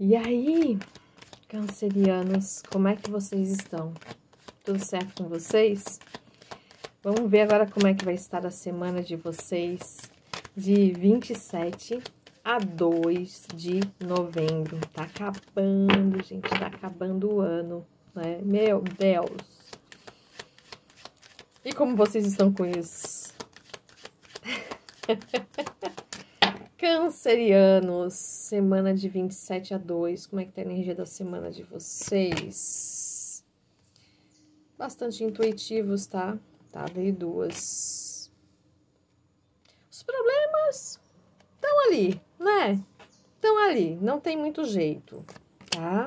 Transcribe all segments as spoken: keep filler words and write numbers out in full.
E aí, cancerianos, como é que vocês estão? Tudo certo com vocês? Vamos ver agora como é que vai estar a semana de vocês, de vinte e sete a dois de novembro. Tá acabando, gente, tá acabando o ano, né? Meu Deus! E como vocês estão com isso? Cancerianos, semana de vinte e sete a dois, como é que tá a energia da semana de vocês? Bastante intuitivos, tá? Tá, veio duas. Os problemas estão ali, né? Estão ali, não tem muito jeito, tá?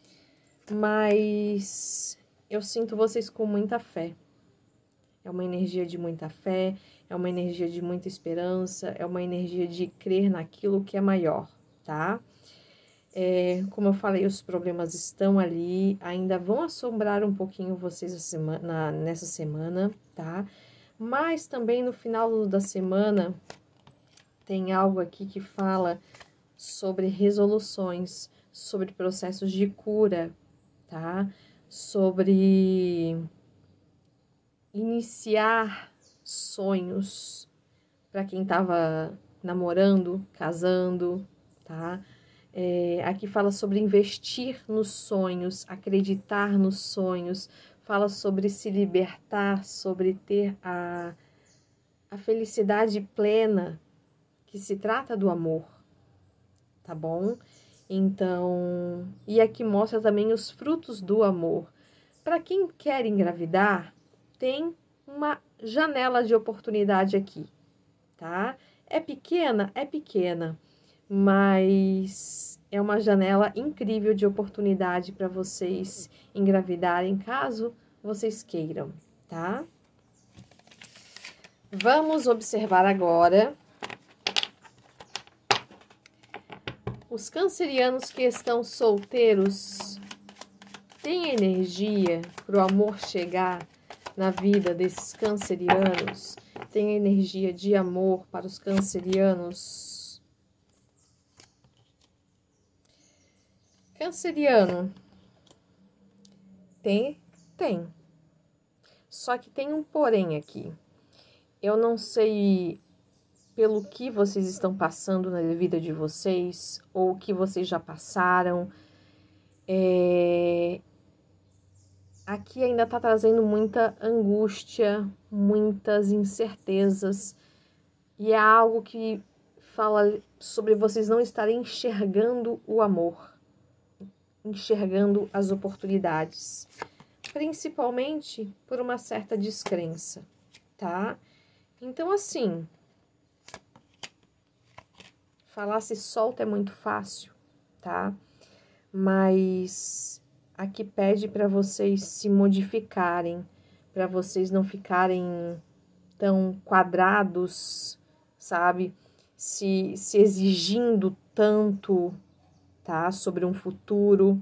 Mas eu sinto vocês com muita fé. É uma energia de muita fé, é uma energia de muita esperança, é uma energia de crer naquilo que é maior, tá? É, como eu falei, os problemas estão ali, ainda vão assombrar um pouquinho vocês a semana, nessa semana, tá? Mas também no final da semana tem algo aqui que fala sobre resoluções, sobre processos de cura, tá? Sobre iniciar sonhos para quem tava namorando, casando, tá? É, aqui fala sobre investir nos sonhos, acreditar nos sonhos, fala sobre se libertar, sobre ter a, a felicidade plena, que se trata do amor, tá bom? Então, e aqui mostra também os frutos do amor. Para quem quer engravidar, tem uma janela de oportunidade aqui, tá? É pequena? É pequena, mas é uma janela incrível de oportunidade para vocês engravidarem, caso vocês queiram, tá? Vamos observar agora os cancerianos que estão solteiros. Tem energia para o amor chegar na vida desses cancerianos? Tem energia de amor para os cancerianos? Canceriano, tem? Tem. Só que tem um porém aqui. Eu não sei pelo que vocês estão passando na vida de vocês, ou o que vocês já passaram. É... Aqui ainda tá trazendo muita angústia, muitas incertezas. E é algo que fala sobre vocês não estarem enxergando o amor, enxergando as oportunidades, principalmente por uma certa descrença, tá? Então, assim, falar se solta é muito fácil, tá? Mas aqui pede para vocês se modificarem, para vocês não ficarem tão quadrados, sabe? Se, se exigindo tanto, tá? Sobre um futuro.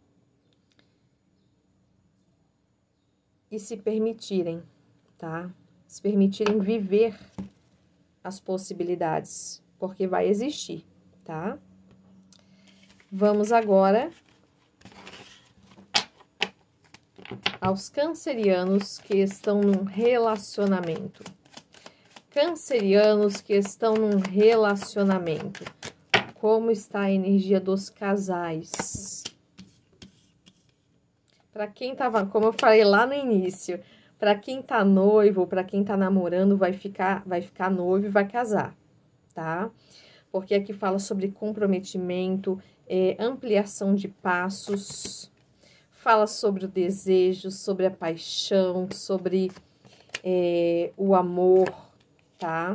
E se permitirem, tá? Se permitirem viver as possibilidades, porque vai existir, tá? Vamos agora aos cancerianos que estão num relacionamento. Cancerianos que estão num relacionamento. Como está a energia dos casais? Para quem tava, como eu falei lá no início, para quem tá noivo, para quem tá namorando, vai ficar, vai ficar noivo e vai casar, tá? Porque aqui fala sobre comprometimento, é, ampliação de passos, fala sobre o desejo, sobre a paixão, sobre é, o amor, tá?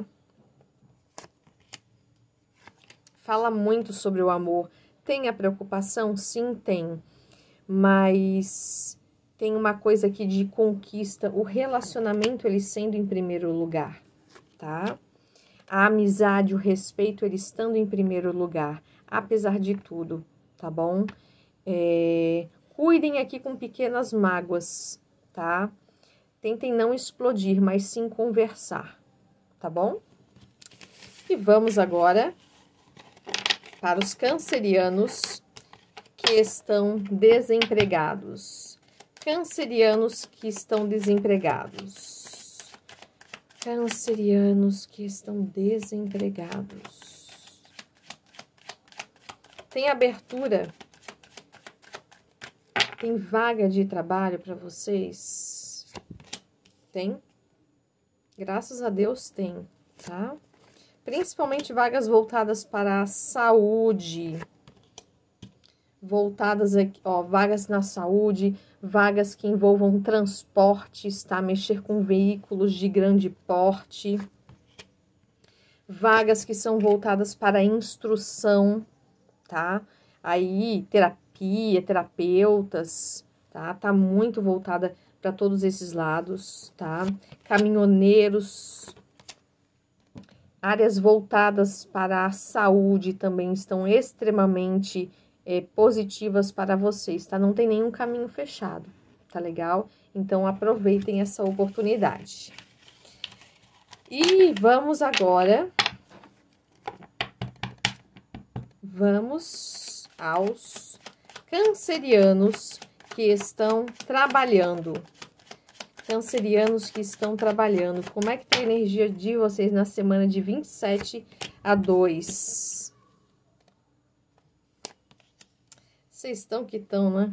Fala muito sobre o amor. Tem a preocupação? Sim, tem. Mas tem uma coisa aqui de conquista, o relacionamento ele sendo em primeiro lugar, tá? A amizade, o respeito, ele estando em primeiro lugar, apesar de tudo, tá bom? É, cuidem aqui com pequenas mágoas, tá? Tentem não explodir, mas sim conversar, tá bom? E vamos agora para os cancerianos que estão desempregados. Cancerianos que estão desempregados. Cancerianos que estão desempregados. Tem abertura. Tem vaga de trabalho para vocês? Tem? Graças a Deus tem, tá? Principalmente vagas voltadas para a saúde. Voltadas aqui, ó, vagas na saúde, vagas que envolvam transportes, tá? Mexer com veículos de grande porte. Vagas que são voltadas para instrução, tá? Aí, terapia, terapeutas, tá? Tá muito voltada para todos esses lados, tá? Caminhoneiros, áreas voltadas para a saúde também estão extremamente é, positivas para vocês, tá? Não tem nenhum caminho fechado, tá legal? Então, aproveitem essa oportunidade. E vamos agora... Vamos aos cancerianos que estão trabalhando. Cancerianos que estão trabalhando. Como é que tá a energia de vocês na semana de vinte e sete a dois? Vocês estão que estão, né?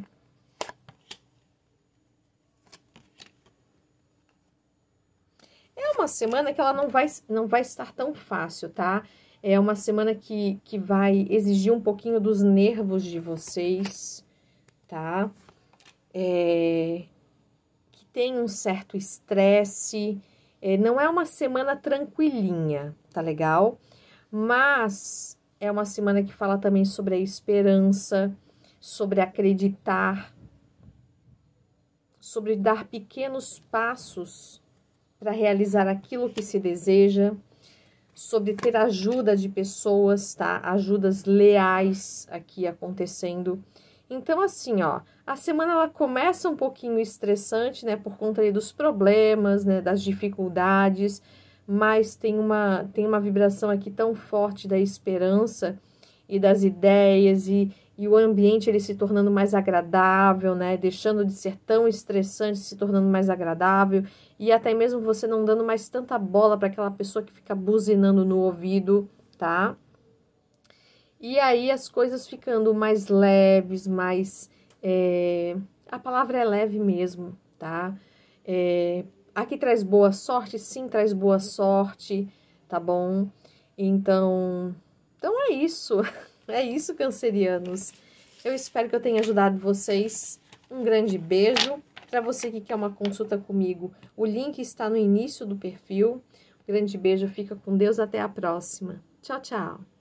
É uma semana que ela não vai, não vai estar tão fácil, tá? É uma semana que, que vai exigir um pouquinho dos nervos de vocês, tá? É, que tem um certo estresse. É, não é uma semana tranquilinha, tá legal? Mas é uma semana que fala também sobre a esperança, sobre acreditar, sobre dar pequenos passos para realizar aquilo que se deseja, sobre ter ajuda de pessoas, tá? Ajudas leais aqui acontecendo. Então, assim, ó, a semana ela começa um pouquinho estressante, né? Por conta aí dos problemas, né? Das dificuldades, mas tem uma, tem uma vibração aqui tão forte da esperança e das ideias e, e o ambiente ele se tornando mais agradável, né? Deixando de ser tão estressante, se tornando mais agradável. E até mesmo você não dando mais tanta bola para aquela pessoa que fica buzinando no ouvido, tá? E aí as coisas ficando mais leves, mais... É... A palavra é leve mesmo, tá? É... Aqui traz boa sorte, sim, traz boa sorte, tá bom? Então, então é isso. É isso, cancerianos. Eu espero que eu tenha ajudado vocês. Um grande beijo. Para você que quer uma consulta comigo, o link está no início do perfil. Um grande beijo, fica com Deus, até a próxima. Tchau, tchau.